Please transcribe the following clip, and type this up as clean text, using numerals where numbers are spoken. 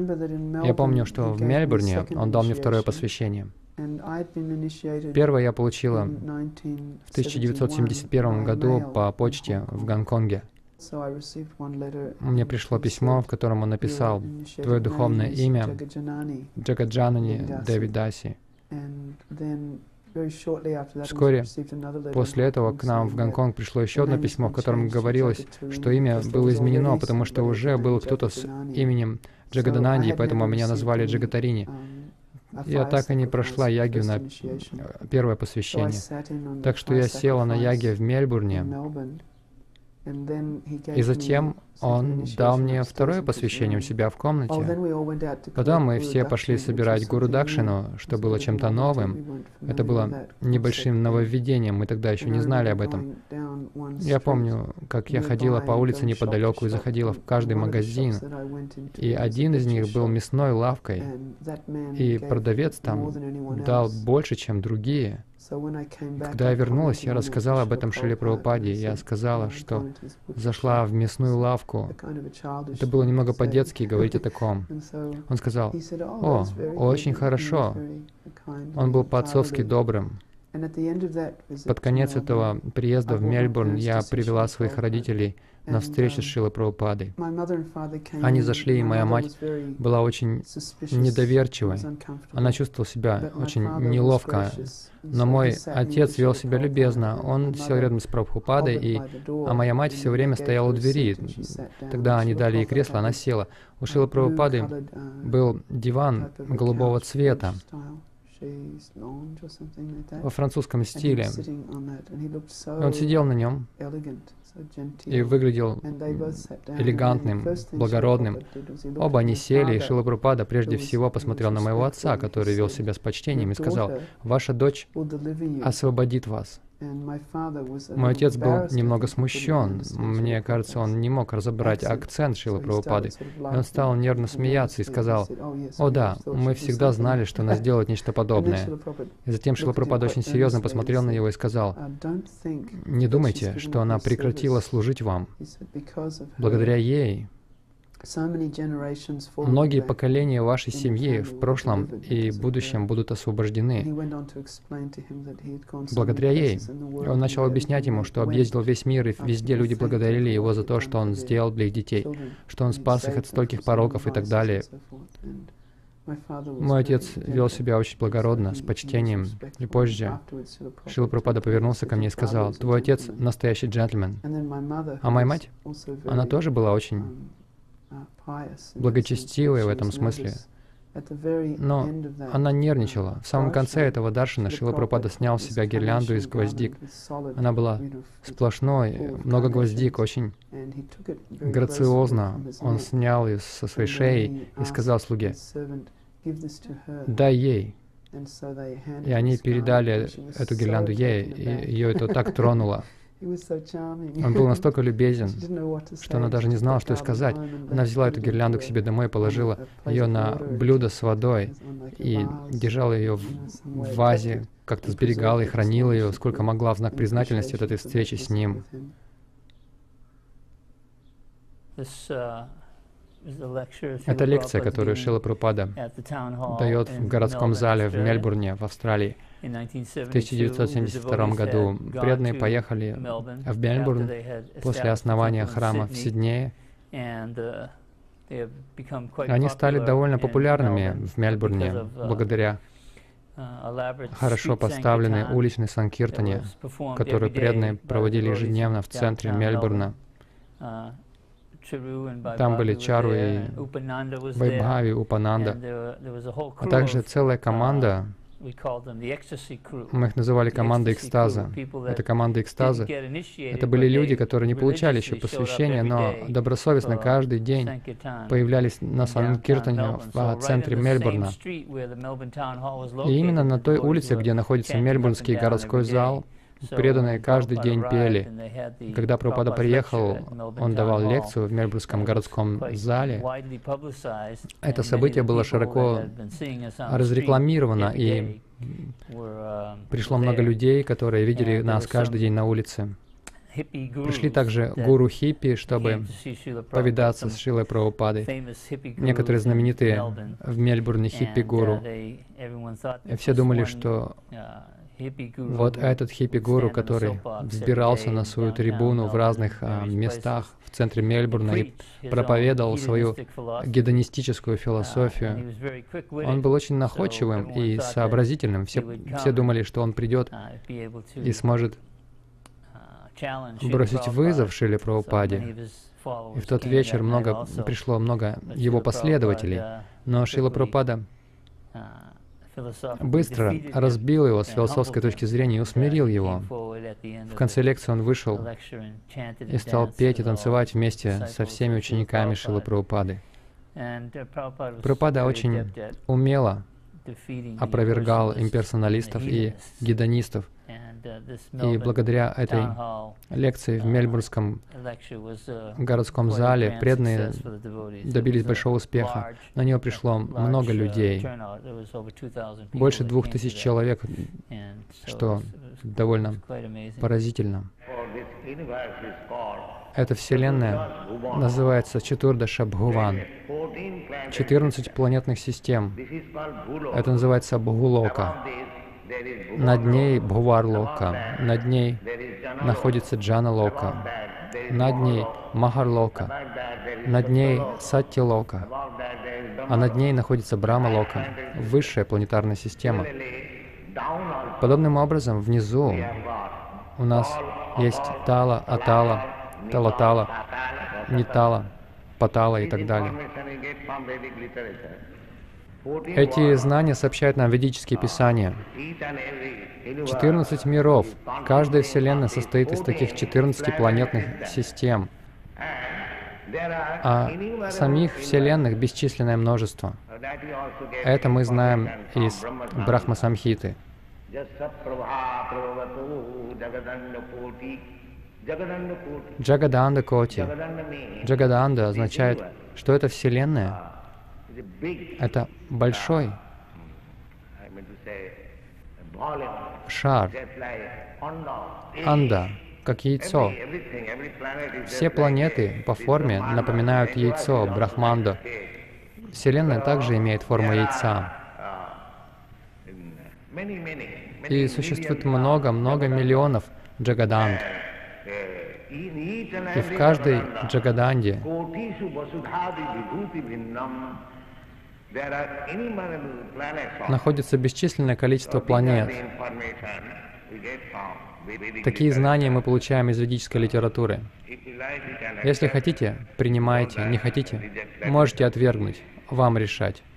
Я помню, что в Мельбурне он дал мне второе посвящение. Первое я получила в 1971 году по почте в Гонконге. Мне пришло письмо, в котором он написал: «Твое духовное имя Джагаджанани Деви Даси». Вскоре после этого к нам в Гонконг пришло еще одно письмо, в котором говорилось, что имя было изменено, потому что уже был кто-то с именем Джагадананди, поэтому меня назвали Джагатарини. Я так и не прошла ягью на первое посвящение. Так что я села на ягье в Мельбурне, и затем он дал мне второе посвящение у себя в комнате. Потом мы все пошли собирать Гуру Дакшину, что было чем-то новым. Это было небольшим нововведением, мы тогда еще не знали об этом. Я помню, как я ходила по улице неподалеку и заходила в каждый магазин, и один из них был мясной лавкой, и продавец там дал больше, чем другие. Когда я вернулась, я рассказала об этом Шриле Прабхупаде. Я сказала, что зашла в мясную лавку. Это было немного по-детски говорить о таком. Он сказал: «О, очень хорошо». Он был по-отцовски добрым. Под конец этого приезда в Мельбурн я привела своих родителей на встречу с Шрилой Прабхупадой. Они зашли, и моя мать была очень недоверчивой. Она чувствовала себя очень неловко. Но мой отец вел себя любезно. Он сел рядом с Прабхупадой, а моя мать все время стояла у двери. Тогда они дали ей кресло, она села. У Шрилы Прабхупады был диван голубого цвета во французском стиле. Он сидел на нем и выглядел элегантным, благородным. Оба они сели, и Шрила Прабхупада прежде всего посмотрел на моего отца, который вел себя с почтением, и сказал: «Ваша дочь освободит вас». Мой отец был немного смущен. Мне кажется, он не мог разобрать акцент Шрилы Прабхупады. И он стал нервно смеяться и сказал: «О да, мы всегда знали, что она сделает нечто подобное». И затем Шрила Прабхупада очень серьезно посмотрел на него и сказал: «Не думайте, что она прекратила служить вам. Благодаря ей многие поколения вашей семьи в прошлом и будущем будут освобождены. Благодаря ей». И он начал объяснять ему, что объездил весь мир, и везде люди благодарили его за то, что он сделал для их детей, что он спас их от стольких пороков и так далее. Мой отец вел себя очень благородно, с почтением. И позже Шрила Прабхупада повернулся ко мне и сказал: «Твой отец настоящий джентльмен». А моя мать, она тоже была очень благочестивой в этом смысле. Но она нервничала. В самом конце этого даршана Шрила Прабхупада снял с себя гирлянду из гвоздик. Она была сплошной, много гвоздик, очень грациозно. Он снял ее со своей шеи и сказал слуге: «Дай ей». И они передали эту гирлянду ей, и ее это так тронуло. Он был настолько любезен, что она даже не знала, что и сказать. Она взяла эту гирлянду к себе домой, положила ее на блюдо с водой и держала ее в вазе, как-то сберегала и хранила ее, сколько могла, в знак признательности от этой встречи с ним. Это лекция, которую Шрила Прабхупада дает в городском зале в Мельбурне, в Австралии. В 1972 году преданные поехали в Мельбурн после основания храма в Сиднее. Они стали довольно популярными в Мельбурне благодаря хорошо поставленной уличной санкиртане, которую преданные проводили ежедневно в центре Мельбурна. Там были Чару и Вайбхави, Упананда, а также целая команда. Мы их называли командой экстаза. Это команда экстаза. Это были люди, которые не получали еще посвящения, но добросовестно каждый день появлялись на санкиртане в центре Мельбурна. И именно на той улице, где находится Мельбурнский городской зал, преданные каждый день пели. Когда Прабхупада приехал, он давал лекцию в Мельбурнском городском зале. Это событие было широко разрекламировано, и пришло много людей, которые видели нас каждый день на улице. Пришли также гуру хиппи, чтобы повидаться с Шрилой Прабхупадой. Некоторые знаменитые в Мельбурне хиппи-гуру. И все думали, что вот этот хиппи-гуру, который взбирался на свою трибуну в разных местах в центре Мельбурна и проповедовал свою гедонистическую философию, он был очень находчивым и сообразительным. Все думали, что он придет и сможет бросить вызов Шриле Прабхупаде. И в тот вечер пришло много его последователей. Но Шрила Прабхупада быстро разбил его с философской точки зрения и усмирил его. В конце лекции он вышел и стал петь и танцевать вместе со всеми учениками Шрилы Прабхупады. Прабхупада очень умело опровергал имперсоналистов и гедонистов. И благодаря этой лекции в Мельбурнском городском зале преданные добились большого успеха. На нее пришло много людей, больше 2000 человек, что довольно поразительно. Эта Вселенная называется Четурдаша Бхуван, 14 планетных систем. Это называется Бхулока. Над ней Бхувар-лока, над ней находится Джана-лока, над ней Махар-лока, над ней Сатья-лока, а над ней находится Брахма-лока, высшая планетарная система. Подобным образом, внизу у нас есть Тала, Атала, Талатала, Нитала, Патала и так далее. Эти знания сообщают нам ведические писания. 14 миров. Каждая Вселенная состоит из таких 14 планетных систем. А самих Вселенных бесчисленное множество. Это мы знаем из Брахма-самхиты. Джагаданда Коти. Джагаданда означает, что эта Вселенная — это большой шар, анда, как яйцо. Все планеты по форме напоминают яйцо, брахманда. Вселенная также имеет форму яйца. И существует много-много миллионов джагаданд. И в каждой джагаданде находится бесчисленное количество планет. Такие знания мы получаем из ведической литературы. Если хотите, принимайте, не хотите, можете отвергнуть, вам решать.